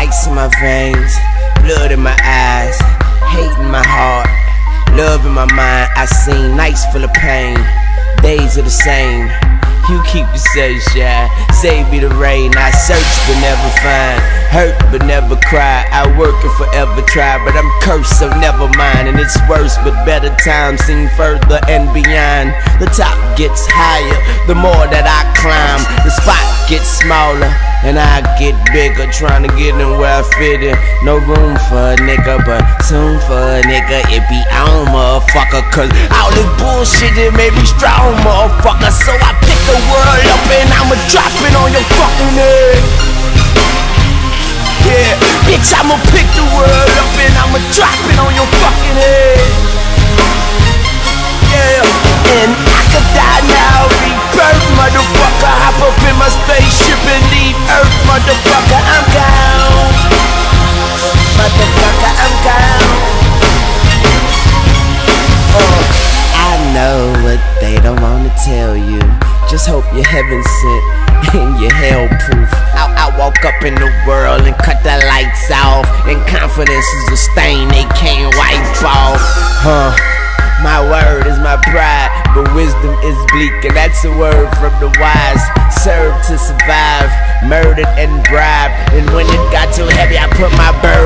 ice in my veins, blood in my eyes, hate in my heart, love in my mind. I seen nights full of pain, days are the same. You keep yourself shy, save me the rain. I search but never find, hurt but never cry. I work and forever try, but I'm cursed so never mind. And it's worse but better times seem further and beyond. The top gets higher, the more that I climb. The spot gets smaller and I get bigger, trying to get in where I fit in. No room for a nigga, but soon for a nigga it be on, motherfucker. Cause all this bullshit it made me strong, motherfucker. So I pick the world up and I'ma drop it on your fucking head. Yeah, bitch, I'ma pick the world up and I'ma drop it on your fucking head. Yeah, and I could die now, rebirth, motherfucker. Hop up in my spaceship and leave Earth, motherfucker. I'm gone, motherfucker, I'm gone. I know what they don't wanna tell you. Just hope you're heaven sent and you're hell proof. I walk up in the world and cut the lights off, and confidence is a stain they can't wipe off. My word is my pride, but wisdom is bleak, and that's a word from the wise. Serve to survive, murdered and bribed, and when it got too heavy I put my bird